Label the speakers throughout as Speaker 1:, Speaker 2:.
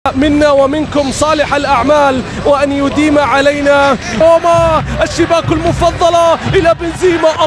Speaker 1: منا ومنكم صالح الأعمال وأن يديم علينا. روما الشباك المفضلة إلى بنزيما.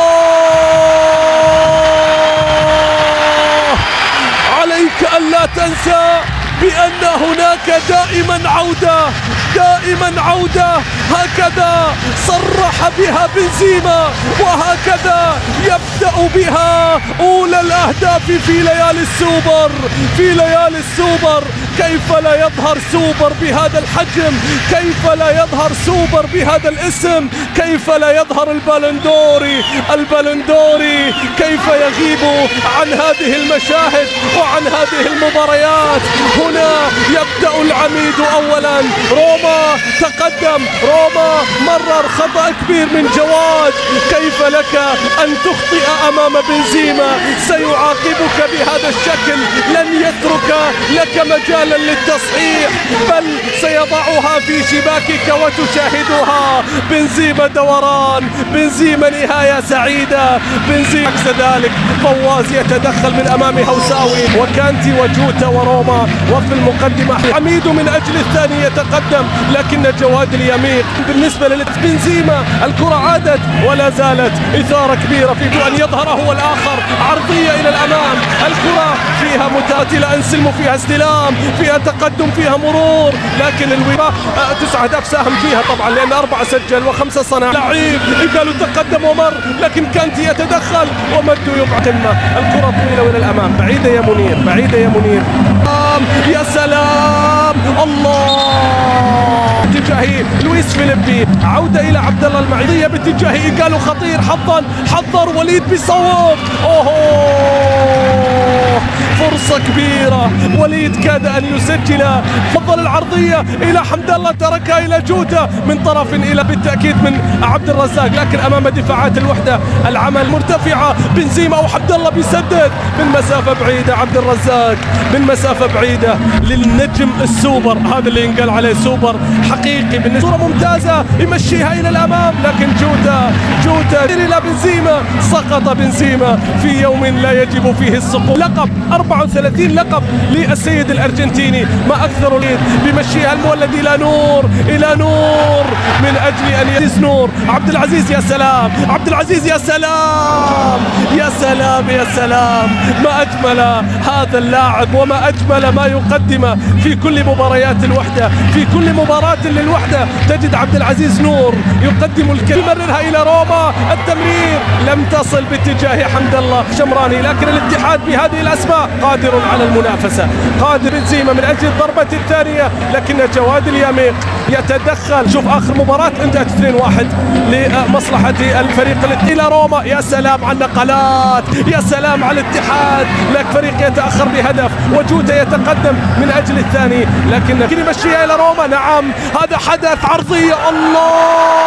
Speaker 1: الله عليك ألا تنسى بأن هناك دائما عودة، دائما عودة. هكذا صرح بها بنزيما وهكذا يبدأ بها أولى الأهداف في ليالي السوبر، في ليالي السوبر. كيف لا يظهر سوبر بهذا الحجم؟ كيف لا يظهر سوبر بهذا الاسم؟ كيف لا يظهر البالندوري؟ البالندوري كيف يغيب عن هذه المشاهد وعن هذه المباريات؟ هنا يبدأ العميد أولا. روما تقدم، روما مرر خطأ كبير من جواد. كيف لك أن تخطئ أمام بنزيما؟ سيعاقبك بهذا الشكل، لن يترك لك مجالا للتصحيح، بل سيضعها في شباكك وتشاهدها. بنزيما دوران، بنزيما نهاية سعيدة، بنزيما عكس ذلك. فواز يتدخل من أمام هوساوي وكانتي وجوتا وروما وفي المقدمة. عميد من أجل الثاني يتقدم، لكن جواد اليميق بالنسبة لبنزيما الكرة عادت ولا زالت إثارة كبيرة في أن يظهر هو الآخر. عرضية إلى الأمام، الكرة فيها متاتلة، انسلم فيها استلام، فيها تقدم، فيها مرور، لكن الوفاء 9 أهداف ساهم فيها طبعا لأن 4 سجل و5 صنع. لعيب قالوا تقدم ومر، لكن كانتي يتدخل ومدوا يبعد قمة. الكرة طويلة إلى الأمام، بعيدة يا منير، بعيدة يا منير. يا سلام، الله باتجاه لويس فيليبي. عودة إلى عبد الله المعيضية باتجاه قالوا خطير. حظا حضر وليد بيصوب. فرصة كبيرة، وليد كاد أن يسجل. فضل العرضية إلى حمد الله، تركها إلى جوتا من طرف إلى بالتأكيد من عبد الرزاق، لكن أمام دفاعات الوحدة العمل مرتفعة. بنزيما وحمد الله بيسدد من مسافة بعيدة. عبد الرزاق من مسافة بعيدة للنجم السوبر، هذا اللي ينقال عليه سوبر حقيقي. بالنسبة ممتازة يمشيها إلى الأمام، لكن جوتا إلى بنزيما. سقط بنزيما في يوم لا يجب فيه السقوط. لقب 34 لقب للسيد الأرجنتيني، ما أكثر. وليد بمشيها المولد إلى نور، إلى نور من أجل أن يزيز نور. عبد العزيز، يا سلام عبد العزيز، يا سلام يا سلام يا سلام. ما أجمل هذا اللاعب وما أجمل ما يقدم في كل مباريات الوحدة. في كل مباراة للوحدة تجد عبد العزيز نور يقدم يمررها إلى روما. التمرير لم تصل باتجاه حمد الله شمراني، لكن الاتحاد بهذه الأسماء قادر على المنافسة. قادر. بنزيما من أجل الضربة الثانية، لكن جواد اليميق يتدخل. شوف آخر مباراة انتهت 2-1 لمصلحة الفريق إلى روما. يا سلام على النقلات، يا سلام على الاتحاد، لك فريق يتأخر بهدف وجوتا يتقدم من أجل الثاني، لكن يمشيها إلى روما. نعم هذا حدث. عرضية، الله،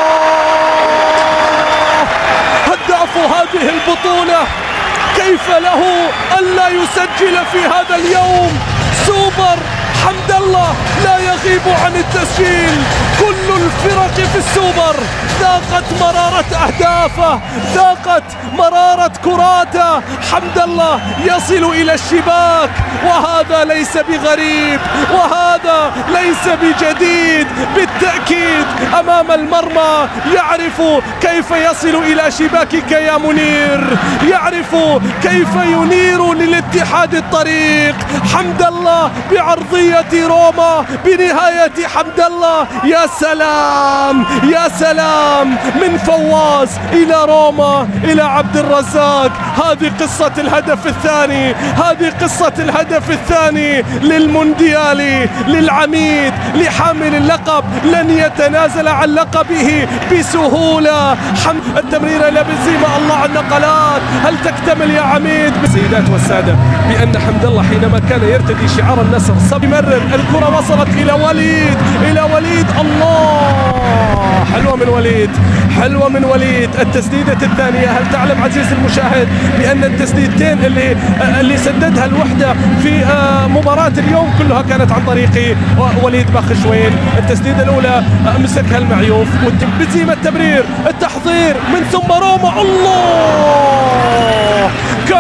Speaker 1: هداف هذه البطولة، كيف له ألا يسجل في هذا اليوم؟ سوبر حمد الله لا يغيب عن التسجيل. كل الفرق في السوبر ذاقت مرارة أهدافه، ذاقت مرارة كراته. حمد الله يصل إلى الشباك، وهذا ليس بغريب وهذا ليس بجديد. بالتأكيد أمام المرمى يعرف كيف يصل إلى شباكك يا منير، يعرف كيف ينير للاتحاد الطريق. حمد الله بعرضية روما، بنهاية حمد الله. يا سلام يا سلام، من فواز إلى روما إلى عبد الرزاق. هذه قصة الهدف الثاني، هذه قصة الهدف الثاني للمونديالي، للعميد، لحامل اللقب. لن يتنازل عن لقبه بسهولة. التمريرة إلى بنزيما، الله على النقلات. هل تكتمل يا عميد؟ السيدات والسادة، بأن حمد الله حينما كان يرتدي شعار النصر يمرر. الكرة وصلت إلى وليد، إلى وليد. الله، حلوة من وليد، حلوة من وليد. التسديدة الثانية، هل تعلم عزيزي المشاهد بأن التسديدتين اللي سددها الوحدة في مباراة اليوم كلها كانت عن طريق وليد باخشوين. التسديدة الأولى مسكها المعيوف، بنزيما التمرير، التحضير من ثم روما. الله، كاد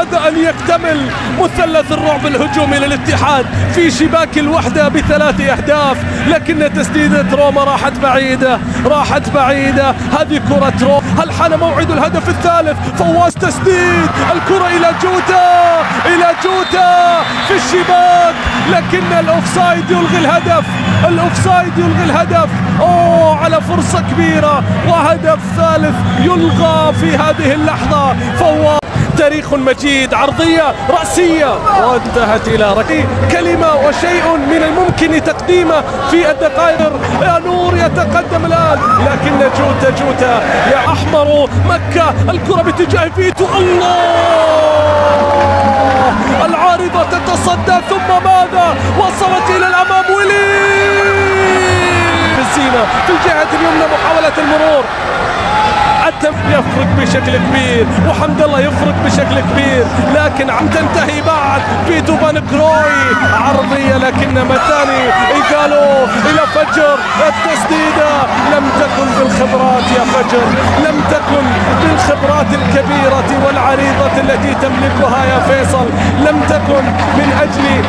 Speaker 1: بعد أن يكتمل مثلث الرعب الهجومي للاتحاد في شباك الوحدة ب3 أهداف، لكن تسديدة روما راحت بعيدة، راحت بعيدة. هذه كرة روما. هل حان موعد الهدف الثالث؟ فواز تسديد الكرة إلى جوتا، إلى جوتا في الشباك، لكن الأوفسايد يلغي الهدف، الأوفسايد يلغي الهدف. أوه، على فرصة كبيرة وهدف ثالث يلغى في هذه اللحظة. فواز تاريخ مجيد، عرضية رأسية وانتهت إلى ركلة. كلمة وشيء من الممكن تقديمه في الدقائق. يا نور يتقدم الآن، لكن جوتا يا أحمر مكة، الكرة باتجاه فيتو. الله، العارضة تتصدى ثم ماذا؟ وصلت إلى الأمام. ويلي بنزيما في الجهة اليمنى، محاولة المرور، يفرق بشكل كبير، وحمد الله يفرق بشكل كبير، لكن عم تنتهي بعد. فيتو بانكروي عرضية، لكن متاني إيجالو إلى فجر. التسديدة لم تكن بالخبرات يا فجر، لم تكن بالخبرات الكبيرة والعريضة التي تملكها يا فيصل، لم تكن من أجل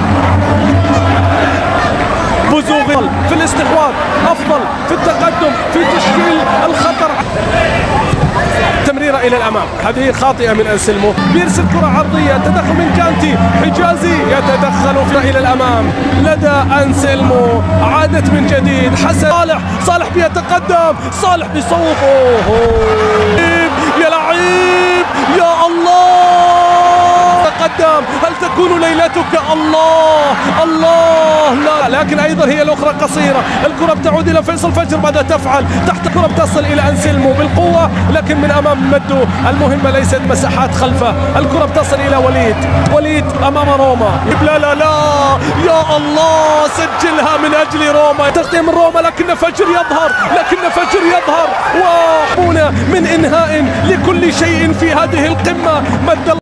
Speaker 1: بزوغ في الاستحواذ، أفضل في التقدم، في تشكيل الخطر. تمريرة إلى الأمام، هذه خاطئة من أنسلمو، بيرسل كرة عرضية، تدخل من كانتي، حجازي يتدخل إلى الأمام لدى أنسلمو. عادت من جديد حسن، صالح بيتقدم، صالح بيصوب. يا لعيب يا الله، تقدم، هل تكون ليلتك؟ الله الله، لا، لكن أيضا هي الأخرى قصيرة. الكرة بتعود إلى فيصل فجر، ماذا تفعل؟ تحت الكرة بتصل إلى أنسلمو بالقوة، لكن من أمام مدو. المهمة ليست مساحات خلفه، الكرة بتصل إلى وليد أمام روما. لا لا لا، يا الله، سجلها من أجل روما. تغطية من روما، لكن فجر يظهر، وهنا من إنهاء لكل شيء في هذه القمة. مد